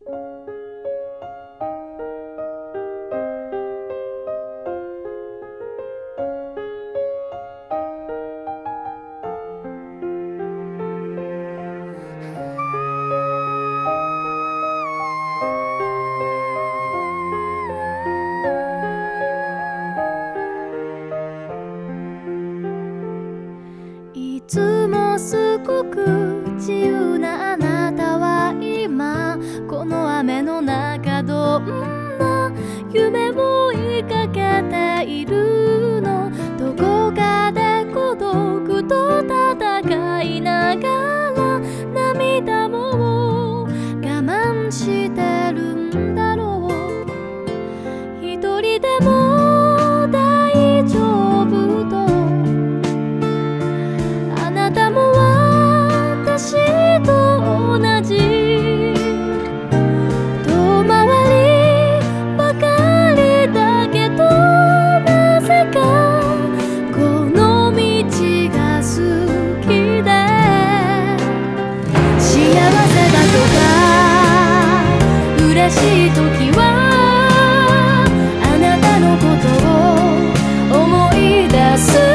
いつもすごく自由なあなたは今この雨の中どんな夢を追いかけているの？どこかで孤独と戦いながら涙も我慢してるんだろう。一人でも大丈夫とあなたも私と同じ遠回りばかりだけどなぜかこの道が好きで幸せだとか嬉しい時はあなたのことを思い出す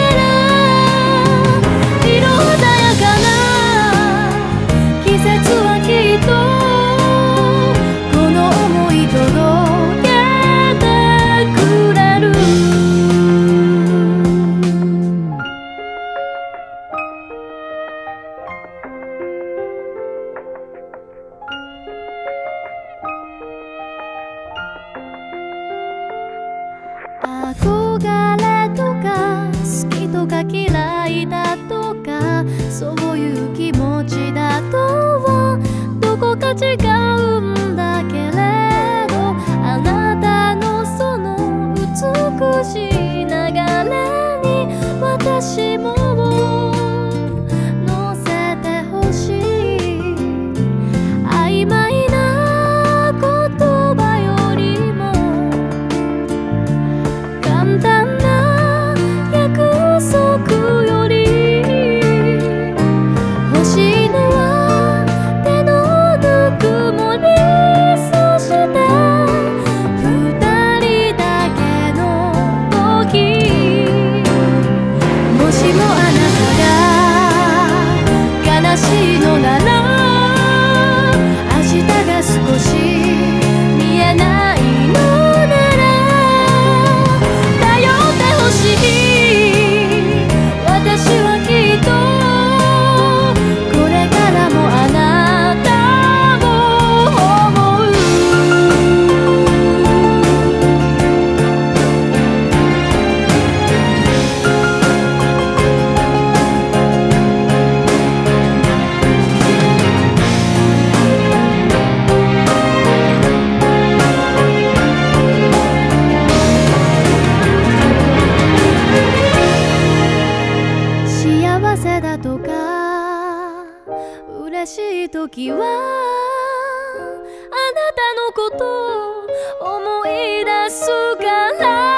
憧れとか好きとか嫌いだとかそういう気持ちだとはどこか違うんだけれどあなたのその美しい流れに私も乗せてほしい。曖昧な言葉よりも簡単な約束より欲しいのは手のぬくもりそして二人だけの時もしもあなたが悲しいのなら明日が少し見えないの私はきっとこれからもあなたを思う。幸せだとか嬉しい時はあなたのこと思い出すから